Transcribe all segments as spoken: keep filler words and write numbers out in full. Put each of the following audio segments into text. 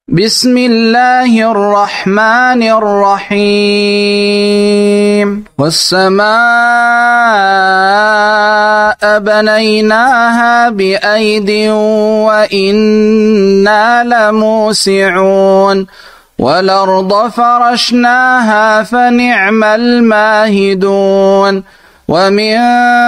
بسم الله الرحمن الرحيم والسماء بنيناها بأيد وإنا لموسعون والأرض فرشناها فنعم الماهدون ومن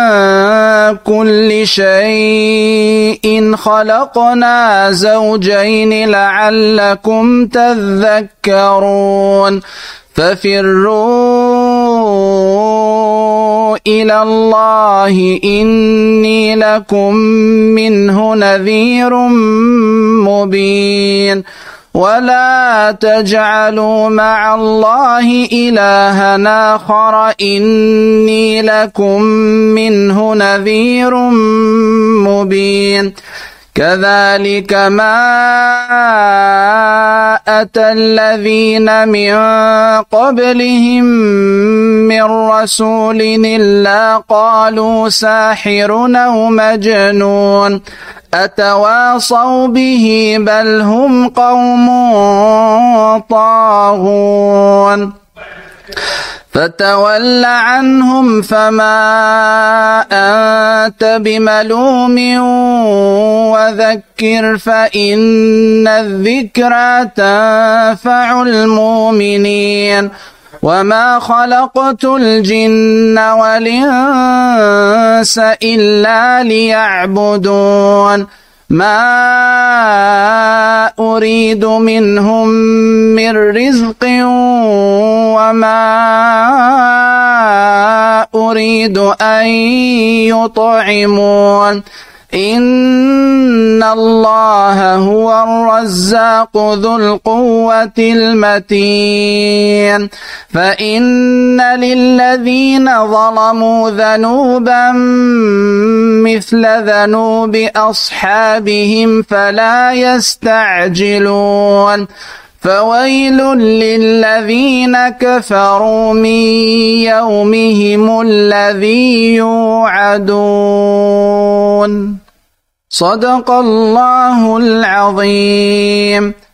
كل شيء خلقنا زوجين لعلكم تذكرون ففروا إلى الله إني لكم منه نذير مبين ولا تجعلوا مع الله إلها آخر إني لكم منه نذير مبين كذلك ما أتى الذين من قبلهم من رسول إلا قالوا ساحر أو مجنون أتواصوا به بل هم قوم طاغون فتول عنهم فما أنت بملوم وذكر فإن الذكرى تنفع المؤمنين وما خلقت الجن والإنس إلا ليعبدون ما أريد منهم من رزق وما أريد أن يطعمون إن الله هو الرزاق ذو القوة المتين فإن للذين ظلموا ذنوبا مثل ذنوب أصحابهم فلا يستعجلون فويل للذين كفروا من يومهم الذي يوعدون صدق الله العظيم.